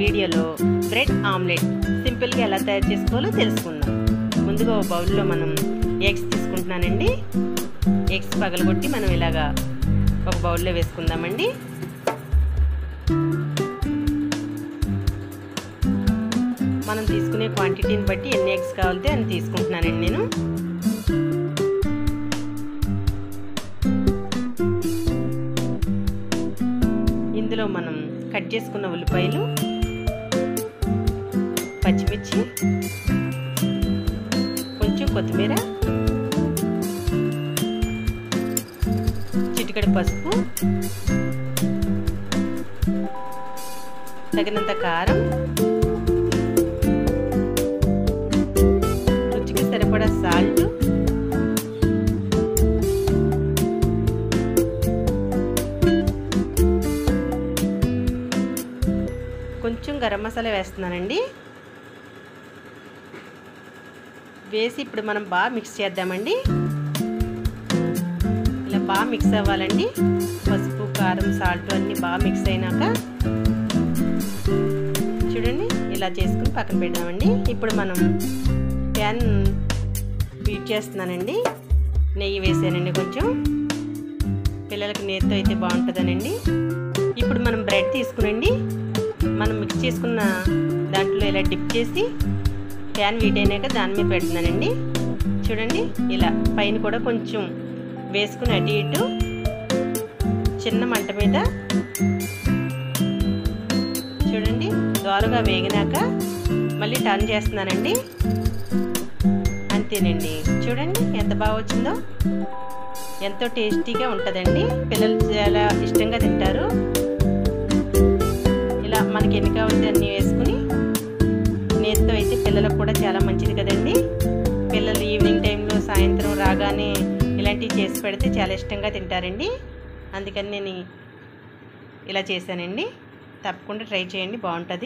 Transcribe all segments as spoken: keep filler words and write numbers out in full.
వీడియోలో bread omelette సింపుల్గా ఎలా తయారు చేసుకోవాలో తెలుసుకుందాం. ముందుగా ఒక బౌల్లో మనం ఎగ్స్ తీసుకుంటున్నానండి. ఎగ్స్ పగలగొట్టి మనం ఇలాగా ఒక బౌల్లో వేసుకుందామండి. మనం తీసుకునే క్వాంటిటీని బట్టి ఎన్ని ఎగ్స్ కావాలితే అని తీసుకుంటున్నానండి నేను. ఇందులో మనం కట్ చేసుకున్న ఉల్లిపాయలు, పచ్చిమిర్చి, కొంచెం కొత్తిమీర, చిటికెడు పసుపు, తగినంత కారం, రుచికి సరిపడా సాల్ట్, కొంచెం గరం మసాలా వేస్తున్నానండి. వేసి ఇప్పుడు మనం బాగా మిక్స్ చేద్దామండి. ఇలా బాగా మిక్స్ అవ్వాలండి. పసుపు, కారం, సాల్ట్ అన్నీ బాగా మిక్స్ అయినాక చూడండి ఇలా చేసుకుని పక్కన పెడదామండి. ఇప్పుడు మనం ప్యాన్ బీట్ చేస్తున్నానండి. నెయ్యి వేసానండి కొంచెం. పిల్లలకి నెయ్యితో అయితే బాగుంటుందనండి. ఇప్పుడు మనం బ్రెడ్ తీసుకునండి మనం మిక్స్ చేసుకున్న దాంట్లో ఇలా డిప్ చేసి ప్యాన్ హీట్ అయినాక దాని మీద పెడుతున్నానండి. చూడండి ఇలా పైన కూడా కొంచెం వేసుకుని అటు ఇటు చిన్న మంట మీద చూడండి దోరగా వేగినాక మళ్ళీ టర్న్ చేస్తున్నానండి. అంతేనండి, చూడండి ఎంత బాగా వచ్చిందో. ఎంతో టేస్టీగా ఉంటుందండి. పిల్లలు చాలా ఇష్టంగా తింటారు. ఇలా మనకి ఎన్ని కావాలితే అన్నీ వేసుకుని నేతితో అయితే పిల్లలకు కూడా చాలా మంచిది కదండి. పిల్లలు ఈవినింగ్ టైంలో సాయంత్రం రాగానే ఇలాంటివి చేసి పెడితే చాలా ఇష్టంగా తింటారండి. అందుకని నేను ఇలా చేశానండి. తప్పకుండా ట్రై చేయండి, బాగుంటుంది.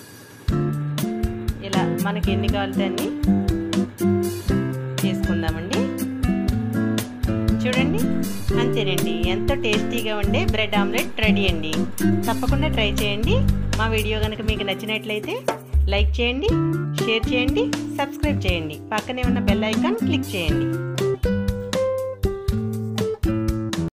ఇలా మనకి ఎన్ని కావాలితే అన్నీ చేసుకుందామండి. చూడండి అంతేనండి, ఎంతో టేస్టీగా ఉండే బ్రెడ్ ఆమ్లెట్ రెడీ అండి. తప్పకుండా ట్రై చేయండి. మా వీడియో కనుక మీకు నచ్చినట్లయితే లైక్ చేయండి, షేర్ చేయండి, సబ్స్క్రైబ్ చేయండి. పక్కనే ఉన్న బెల్ ఐకాన్ క్లిక్ చేయండి.